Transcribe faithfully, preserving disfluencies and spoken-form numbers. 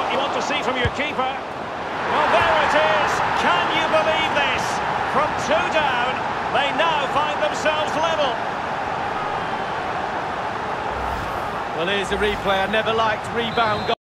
what you want to see from your keeper. Well, there it is. Can you believe this? From two down, they now find themselves level. Well, here's the replay. I never liked rebound goals.